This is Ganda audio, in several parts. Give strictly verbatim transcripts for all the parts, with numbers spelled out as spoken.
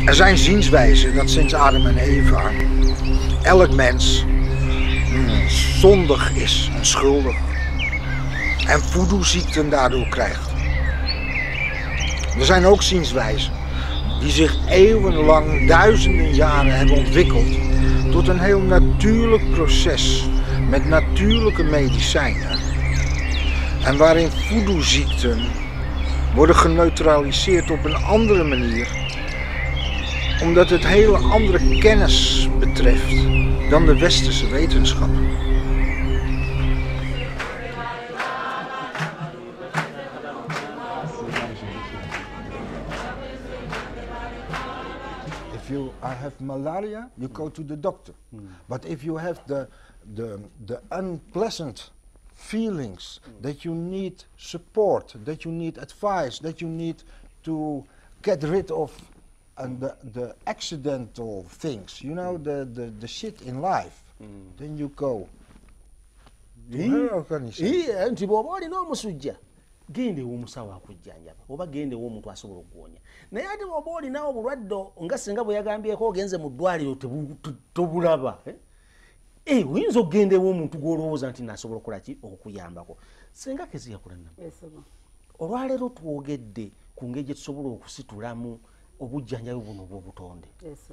Er zijn zienswijzen dat sinds Adam en Eva elk mens mm, zondig is en schuldig en voodoo-ziekten daardoor krijgt. Er zijn ook zienswijzen die zich eeuwenlang, duizenden jaren hebben ontwikkeld tot een heel natuurlijk proces met natuurlijke medicijnen en waarin voodoo-ziekten worden geneutraliseerd op een andere manier, omdat het hele andere kennis betreft dan de westerse wetenschap. If you have malaria, you go to the doctor. Mm. But if you have the, the, the unpleasant feelings, mm. that you need support, that you need advice, that you need to get rid of and the, the accidental things, you know, the, the, the shit in life, mm. then you go to her organization. Nti bw'oba olina omusujja gende w'omusawo akujjanjaba oba gende w'omuntu asobola okuwonya naye ate bw'oba olinawo obulwadde nga singa bwe yagambyeko ogenze mu ddwaliro tobulaba eh oyinza okugenda ew'omuntu gw'olowooza nti naasobola okukola ki okukuyambako singa Kezia kulanna olwaleero twogedde ku ngeri gye tusobola okusitulamu obujjanjabi buno obw'obutonde.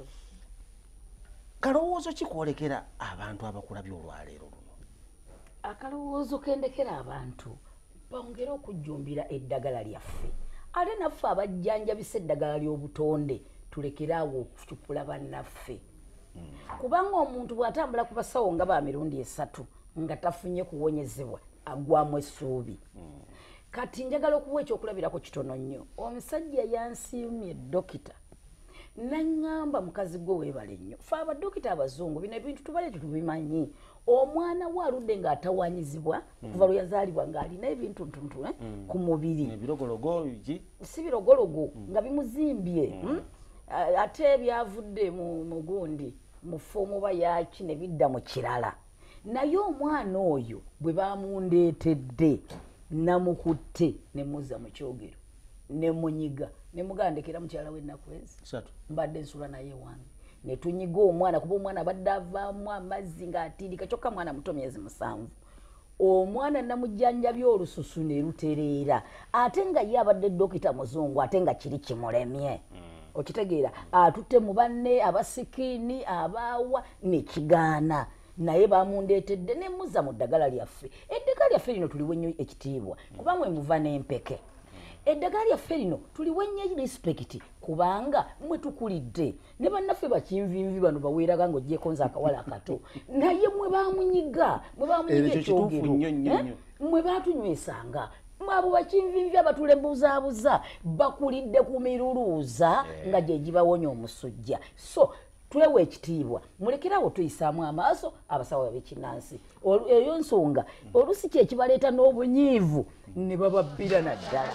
Kalowoozo kikwolekera abantu abakulabye olwaleero luno? Akalowoozo kendekera abantu bongera okujjumbira eddagala lyaffe ate naffe abajjanjabisa eddagala ly'obutonde tulekeraawo okucupula bannaffe kubanga omuntu bw'atambula ku basawo nga ba mirundi esatu nga tafunye kuwonyezebwa agwamu essuubi. Kati njagala okuwa ekyokulabirako kitono nnyo. Omusajja yansiimye dokita n'aŋŋamba mukazi gwe weebale nnyo fe abadokita abazungu bino ebintu tubale tetubimanyi. Omwana we aludde ng'atawanyizibwa kuva lwe yazaalibwa ng'alina ebintu ntuntu eh, ku mubiri si birogologo nga bimuzimbye ate byavudde mu gundi mu foomu oba yaki ne bidda mu kirala. Naye omwana oyo bwe bamundeetedde namukutte ne muzza mu kyogero ne munyiga ne mugandekera mukyala w'ennaku ezi mbadde nsula naye wange ne tunyiga omwana kuba omwana badde avaamu amazzi ng'atiirika kyokka mwana muto myezi musanvu. Omwana namujjanjabya olususu ne lutereera ate nga ye abadde dokita muzungu ate nga kiri kimulemye. Okitegeera atutte mu banne abasikiini abaawa ne kigaana naye bamundeetedde ne muzza mu ddagala lyaffe. Eddagala lyaffe lino tuliwe nnyo ekitiibwa kubanga mwe muva n'empeke. Eddagala lyaffe lino tuliwe nnyo respect kubanga mwe tukulidde ne bannaffe bakinvinvi bano baweeraga ng'oggyeko nze akawala akato naye mwe baamunyiga mwe baamunyiga ekyogero mwe baatunywesanga abo bakinvinvi abatulebuuzaabuza bakulidde ku miruluuza nga gye gibawonya omusujja. So tulewe ekitiibwa mulekerawo tuyisaamu amaaso abasawo b'ekinnansi eyo nsonga olusi kye kibaleeta n'obunyiivu ne bababbira naddala.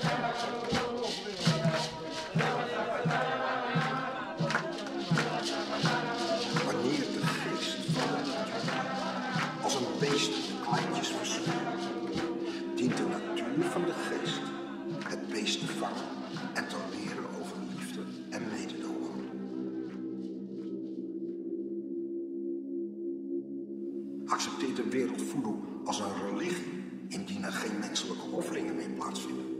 Wanneer de geest als een beest kleintjes verzoekt, dient de natuur van de geest het beest te vangen en te leren over liefde en mededogen. Accepteert de wereld voodoo als een religie indien er geen menselijke offeringen mee plaatsvinden.